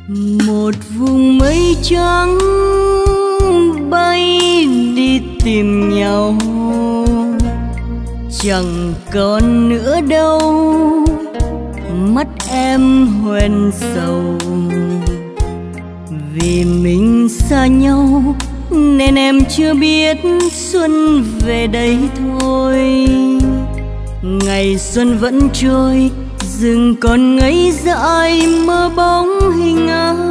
Một vùng mây trắng bay đi tìm nhau, chẳng còn nữa đâu mắt em hoen sầu. Vì mình xa nhau nên em chưa biết xuân về đây thôi. Ngày xuân vẫn trôi, rừng còn ngây dại mơ bóng hình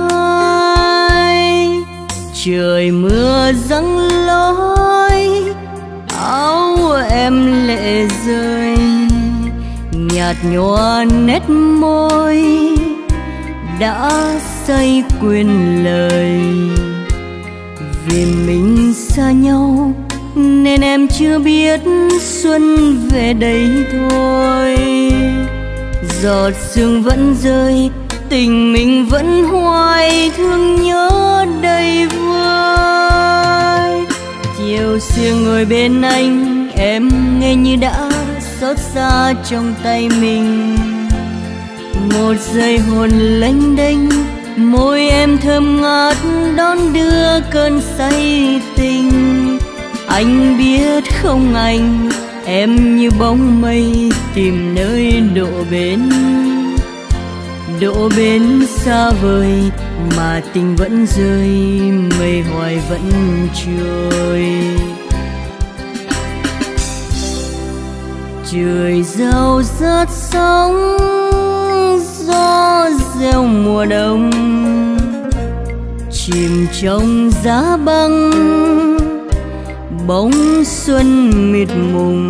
ai. Trời mưa giăng lối, áo em lệ rơi, nhạt nhòa nét môi đã say quên lời. Vì mình xa nhau nên em chưa biết xuân về đây thôi. Giọt sương vẫn rơi, tình mình vẫn hoài, thương nhớ đầy vơi. Chiều xưa ngồi bên anh, em nghe như đã xót xa trong tay mình. Một giây hồn lênh đênh, môi em thơm ngát đón đưa cơn say tình. Anh biết không anh, em như bóng mây tìm nơi độ bến. Độ bến xa vời mà tình vẫn rơi, mây hoài vẫn trôi. Trời rao rát sóng, gió reo mùa đông, chìm trong giá băng bóng xuân mịt mùng.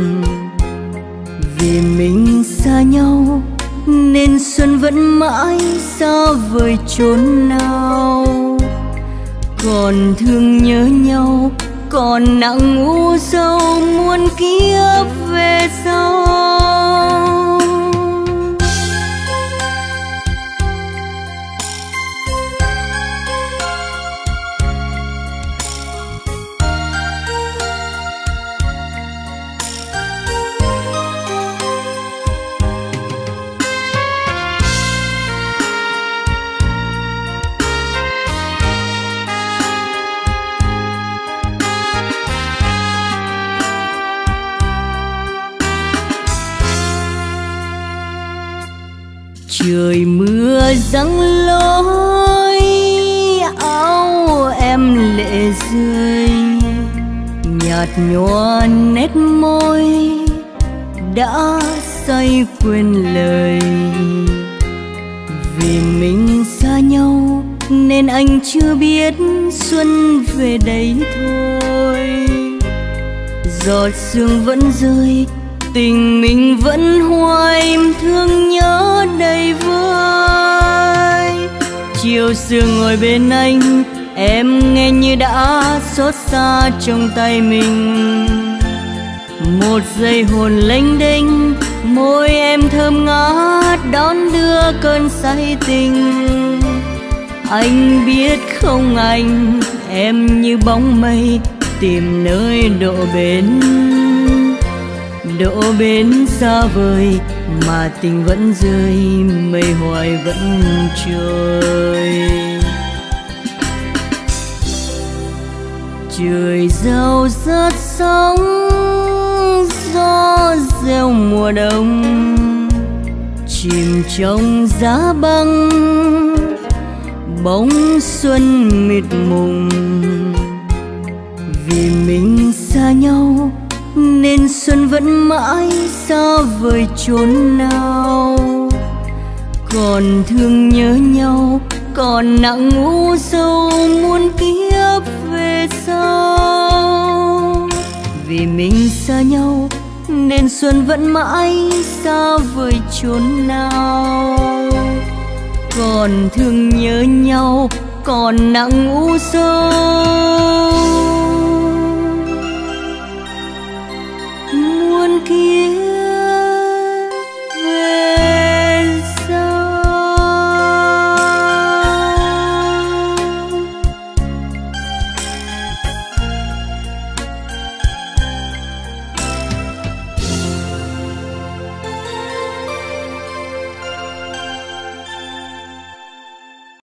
Vì mình xa nhau nên xuân vẫn mãi xa vời chốn nào. Còn thương nhớ nhau, còn nặng u sầu muôn kiếp về sau. Trời mưa giăng lối, áo em lệ rơi, nhạt nhòa nét môi đã say quên lời. Vì mình xa nhau nên anh chưa biết xuân về đây thôi. Giọt sương vẫn rơi, tình mình vẫn hoài, thương nhớ đầy vơi. Chiều sương ngồi bên anh, em nghe như đã xót xa trong tay mình. Một giây hồn lênh đênh, môi em thơm ngát đón đưa cơn say tình. Anh biết không anh, em như bóng mây tìm nơi độ bến. Độ bến xa vời mà tình vẫn rơi, mây hoài vẫn trôi. Trời rao rát sóng, gió reo mùa đông, chìm trong giá băng bóng xuân mịt mùng. Vì mình xa nhau nên xuân vẫn mãi xa vời chốn nào. Còn thương nhớ nhau, còn nặng u sầu muôn kiếp về sau. Vì mình xa nhau nên xuân vẫn mãi xa vời chốn nào. Còn thương nhớ nhau, còn nặng u sầu